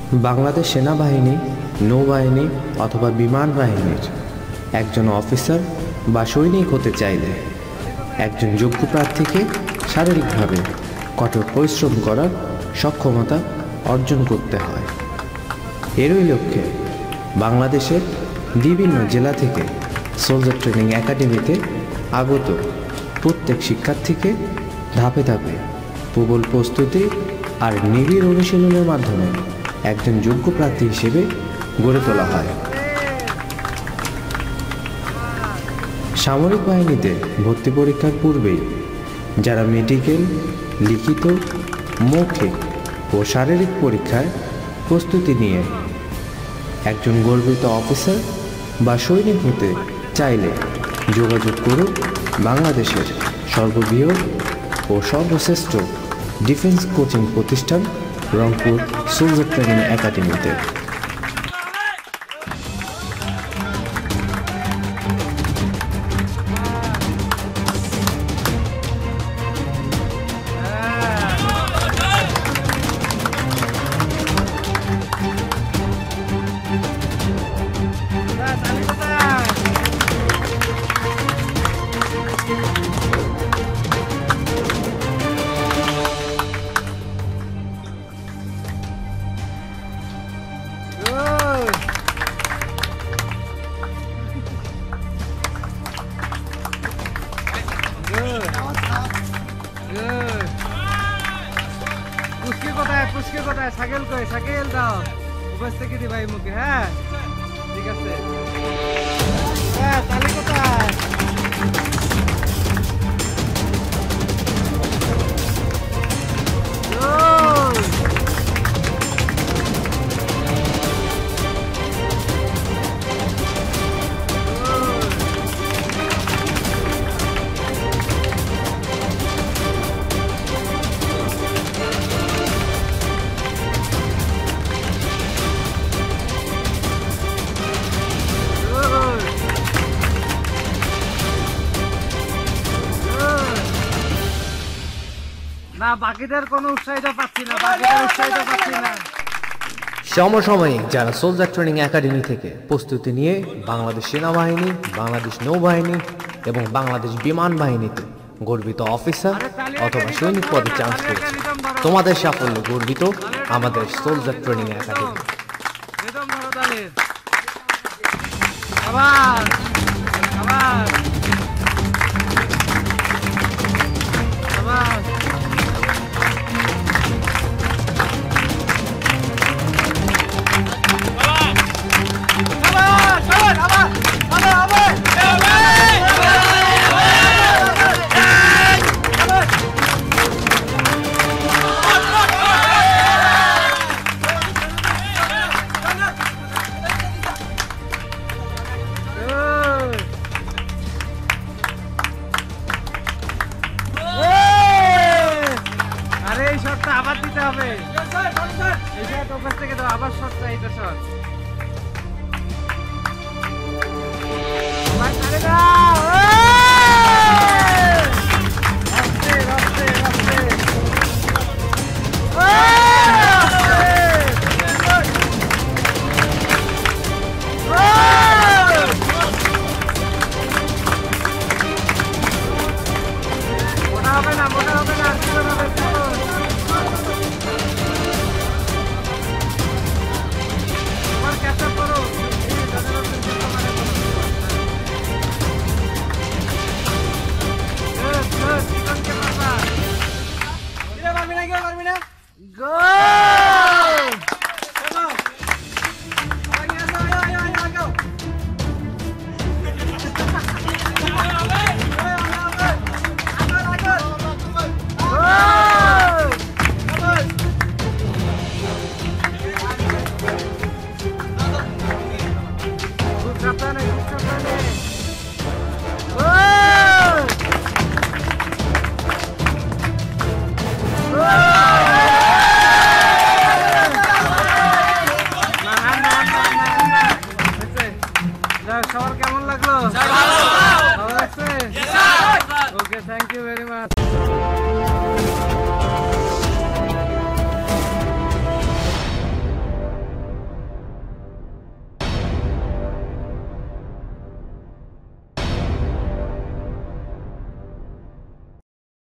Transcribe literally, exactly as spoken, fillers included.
বাংলাদেশ সেনাবাহিনী, নৌবাহিনী অথবা বিমান বাহিনীর একজন অফিসার বা সৈনিক হতে চাইলে একজন যোগ্য প্রার্থীকে শারীরিকভাবে কঠোর পরিশ্রম করার সক্ষমতা অর্জন করতে হয়। এরই লক্ষ্যে বাংলাদেশের বিভিন্ন জেলা থেকে সোলজার ট্রেনিং একাডেমিতে আগত প্রত্যেক শিক্ষার্থীকে ধাপে ধাপে প্রবল প্রস্তুতি আর নিবিড় অনুশীলনের মাধ্যমে একজন যোগ্য প্রার্থী হিসেবে গড়ে তোলা হয়। সামরিক বাহিনীতে ভর্তি পরীক্ষার পূর্বেই যারা মেডিকেল, লিখিত, মৌখিক ও শারীরিক পরীক্ষায় প্রস্তুতি নিয়ে একজন গর্বিত অফিসার বা সৈনিক হতে চাইলে যোগাযোগ করুন বাংলাদেশের সর্ববৃহৎ ও সর্বশ্রেষ্ঠ ডিফেন্স কোচিং প্রতিষ্ঠান রংপুর সোলজার ট্রেনিং একাডেমিতে। পুষ্কি কোথায় পুষ্কি কোথায় সাইকেল কই সাইকেল দাও উপর থেকে দি ভাই মুখে। হ্যাঁ ঠিক আছে। হ্যাঁ তালি কোথায়? না বাকিদের কোনো উৎসাহিত পাচ্ছি না, বাকিদের উৎসাহিত পাচ্ছি না। সমসাময়িক যারা সোলজার ট্রেনিং একাডেমি থেকে প্রস্তুতি নিয়ে বাংলাদেশ সেনাবাহিনী, বাংলাদেশ নৌবাহিনী এবং বাংলাদেশ বিমান বাহিনীতে গর্বিত অফিসার অথবা সৈনিক পদে চান্স পেয়েছে, তোমাদের সাফল্য গর্বিত আমাদের সোলজার ট্রেনিং একাডেমি। আবার আবার আবার আবার দিতে হবে। এই শট ওপাশ থেকে দাও, আবার শট চাই, এটা শট ভাই ছাড়ে দাও। আস্তে আস্তে আস্তে মোটা হবে না, মোটা হবে না, সবার কেমন লাগলো? ভালো লাগছে? Okay, thank you very much.